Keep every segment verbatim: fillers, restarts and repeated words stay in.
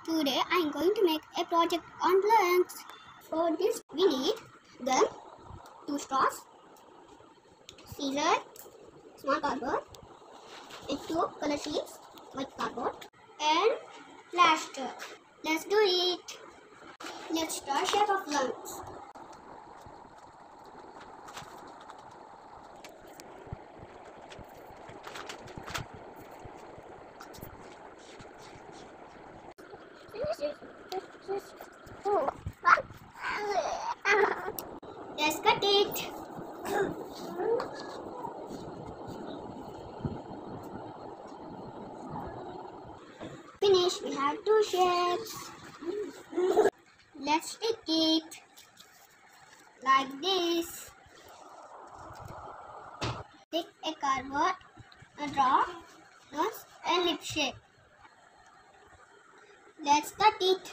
Today I am going to make a project on lungs. For this we need gum, two straws, scissors, small cardboard, and two color sheets, white cardboard, and plaster. Let's do it. Let's draw shape of lungs. Let's cut it. Finish. We have two shapes. Let's stick it like this. Take a cardboard, a draw, nose, and lip shape. Let's cut it.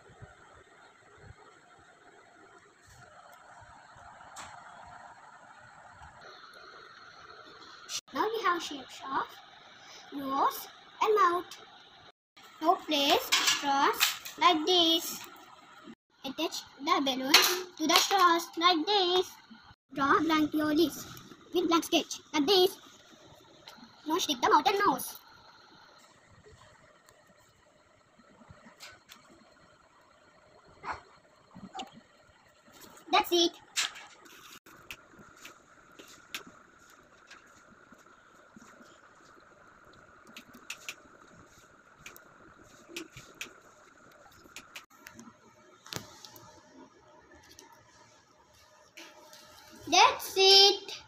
Now we have shapes of nose and mouth. Now place straws like this. Attach the balloon to the straws like this. Draw blank lollies with blank sketch like this. Now stick the mouth and nose. That's it. That's it.